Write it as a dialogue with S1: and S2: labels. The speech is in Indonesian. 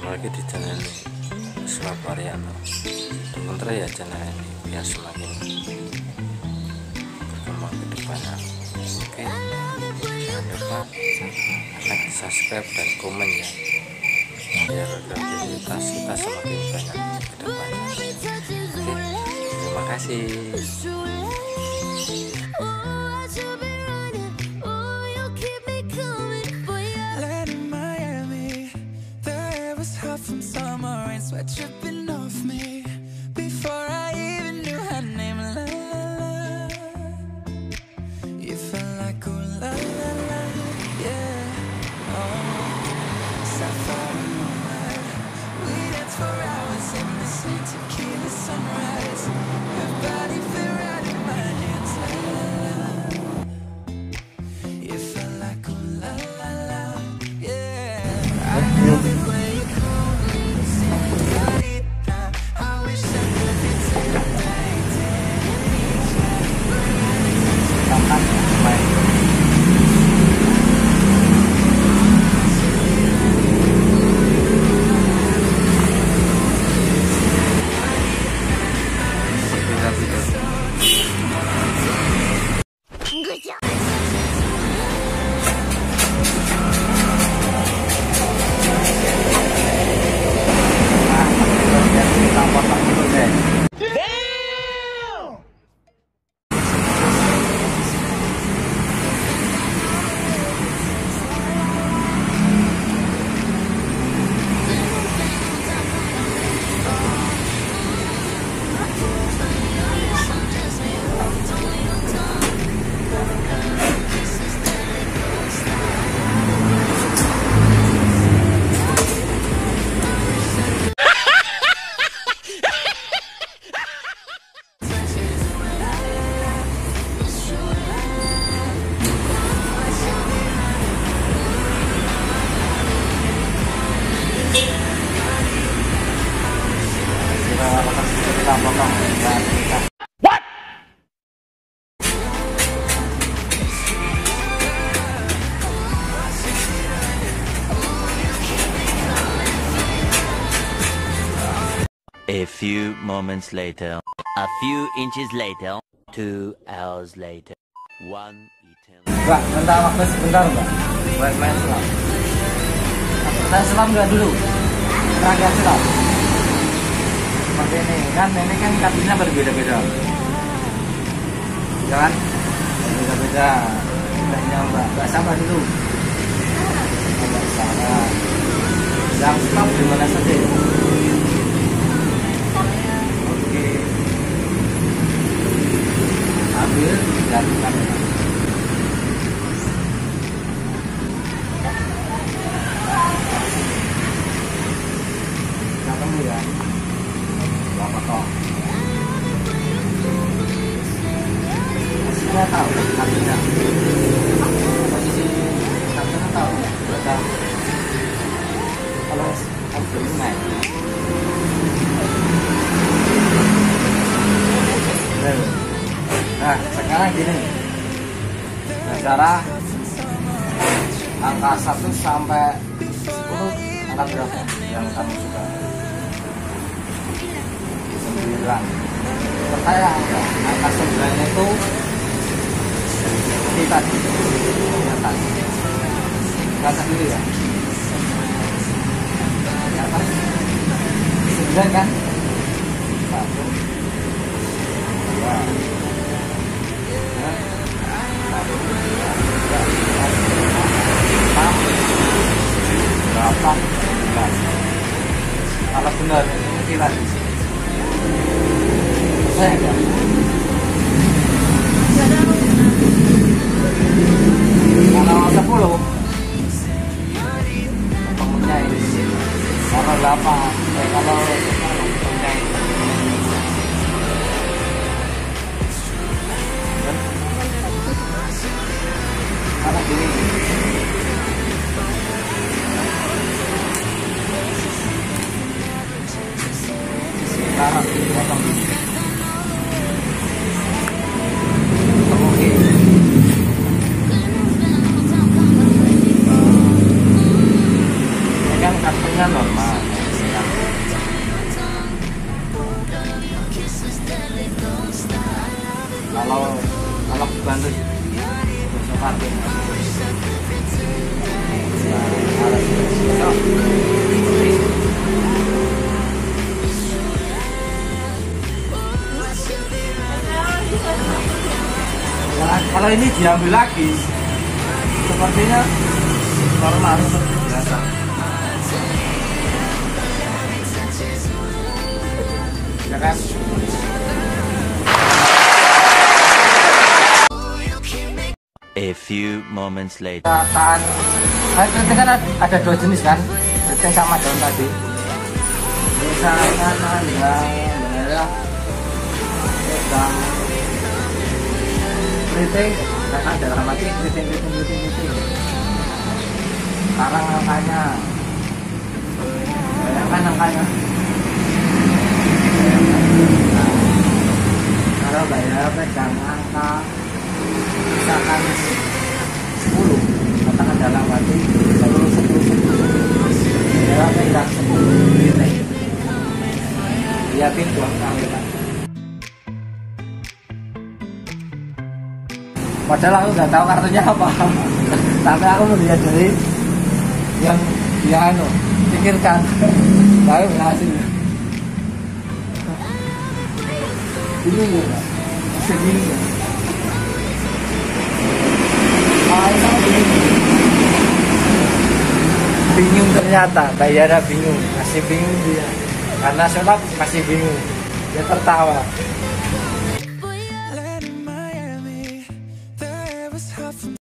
S1: lagi di channel ini Sulap Arianto. Dukung terus ya channel ini biar semakin berkembang ke depannya. Oke, jangan lupa like, subscribe, dan komen ya, biar aktivitas kita semakin banyak ke depannya. Oke, terima kasih.
S2: From summer rain, sweat dripping off me before I even knew her name. La la la, you felt like ooh la la la, yeah. Oh, sapphire moonlight, we danced for hours in the same tequila sunrise. Her body fit right in my hands. La la la, you felt like ooh la la la, yeah. I love it when you call me. I wish I could be
S1: What?
S3: A few moments later, a few inches later, 2 hours later, 1 eternity.
S1: Mbak, minta waktu sebentar mbak, buat main selam. Saya selam nggak dulu, terakhir selam. Seperti ini kan kabinnya berbeda-beda, jangan beda-beda. Kayaknya mbak sabar dulu. Mbak sabar. Yang stop di mana saja? Oke. Ambil dan kamera. Ketemu ya. Potong. Posisinya tahu, kakinya. Posisi kakinya tahu ya. Kalau ambil naik. Nah, sekarang gini. Cara angka 1 sampai 10, angka berapa yang kamu suka? 9. Pertanyaan angka 9 itu kita di atas dulu ya. Di atas 9 kan? 1, 2, 8, 9. Kalau benar ini kita di sini. Saya enggak. Kalau 10 temennya ini. Kalau 8 kalau 10 temennya ini. Karena gini sekarang potong parkir. Kalau ini diambil lagi, sepertinya normal seperti biasa. Ya kan?
S3: A few moments later.
S1: Kan, keriting kan ada dua jenis kan, keriting sama daun tadi. Misalkan ada merah, sedang keriting, kan dalam arti keriting. Sekarang angkanya, bayangkan angkanya. Kalau bayar pegang angka misalkan 10, katakan dalam arti 10 ya pegang 10 keriting, lihatin buang kamera. Padahal aku nggak tahu kartunya apa, tapi aku melihat dari yang dia pikirkan, baru berhasil. Bingung ya, bisa bingung ya. Bingung ternyata, bayarnya bingung, masih bingung dia. Karena sholat masih bingung, dia tertawa.